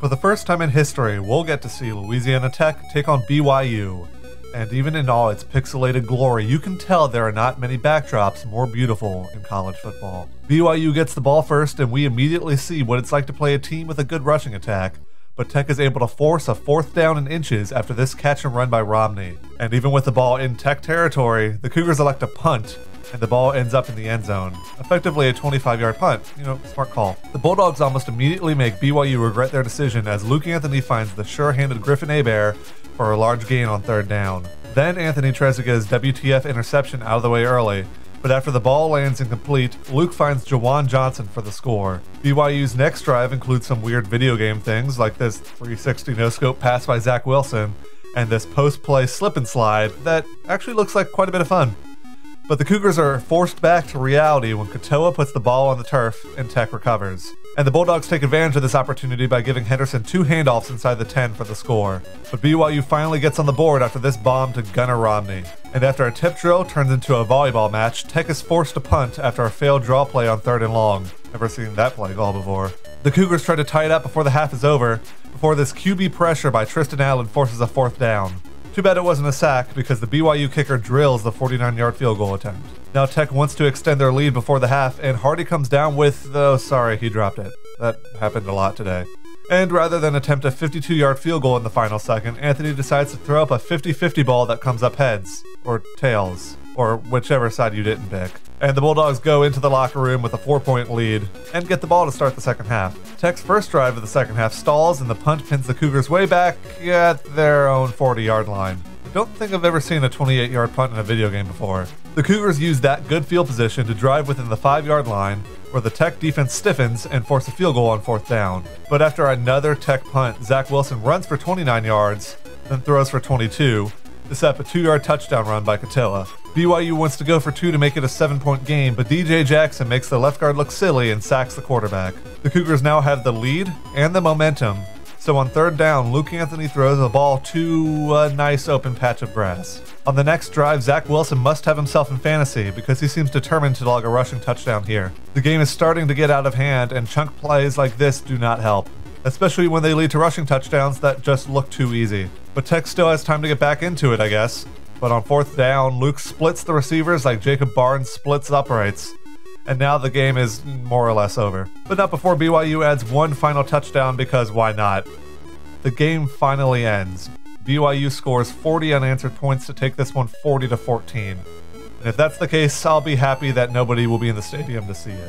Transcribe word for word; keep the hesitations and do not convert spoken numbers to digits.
For the first time in history, we'll get to see Louisiana Tech take on B Y U. And even in all its pixelated glory, you can tell there are not many backdrops more beautiful in college football. B Y U gets the ball first, and we immediately see what it's like to play a team with a good rushing attack. But Tech is able to force a fourth down in inches after this catch and run by Romney. And even with the ball in Tech territory, the Cougars elect a punt, and the ball ends up in the end zone. Effectively a twenty-five yard punt. You know, smart call. The Bulldogs almost immediately make B Y U regret their decision as Luke Anthony finds the sure-handed Griffin Hebert for a large gain on third down. Then Anthony tries to get his W T F interception out of the way early, but after the ball lands incomplete, Luke finds Jawan Johnson for the score. B Y U's next drive includes some weird video game things like this three sixty no-scope pass by Zach Wilson and this post-play slip and slide that actually looks like quite a bit of fun. But the Cougars are forced back to reality when Katoa puts the ball on the turf and Tech recovers. And the Bulldogs take advantage of this opportunity by giving Henderson two handoffs inside the ten for the score. But B Y U finally gets on the board after this bomb to Gunnar Romney. And after a tip drill turns into a volleyball match, Tech is forced to punt after a failed draw play on third and long. Never seen that play call before. The Cougars try to tie it up before the half is over, before this Q B pressure by Tristan Allen forces a fourth down. Too bad it wasn't a sack because the B Y U kicker drills the forty-nine yard field goal attempt. Now Tech wants to extend their lead before the half, and Hardy comes down with, oh sorry, he dropped it. That happened a lot today. And rather than attempt a fifty-two yard field goal in the final second, Anthony decides to throw up a fifty fifty ball that comes up heads, or tails, or whichever side you didn't pick. And the Bulldogs go into the locker room with a four point lead, and get the ball to start the second half. Tech's first drive of the second half stalls, and the punt pins the Cougars way back at their own forty yard line. I don't think I've ever seen a twenty-eight yard punt in a video game before. The Cougars use that good field position to drive within the five yard line, where the Tech defense stiffens and force a field goal on fourth down. But after another Tech punt, Zach Wilson runs for twenty-nine yards, then throws for twenty-two, to set up a two yard touchdown run by Katoa. B Y U wants to go for two to make it a seven point game, but D J Jackson makes the left guard look silly and sacks the quarterback. The Cougars now have the lead and the momentum, so on third down, Luke Anthony throws the ball to a nice open patch of grass. On the next drive, Zach Wilson must have himself in fantasy because he seems determined to log a rushing touchdown here. The game is starting to get out of hand, and chunk plays like this do not help, especially when they lead to rushing touchdowns that just look too easy. But Tech still has time to get back into it, I guess. But on fourth down, Luke splits the receivers like Jacob Barnes splits uprights. And now the game is more or less over. But not before B Y U adds one final touchdown, because why not? The game finally ends. B Y U scores forty unanswered points to take this one forty to fourteen. And if that's the case, I'll be happy that nobody will be in the stadium to see it.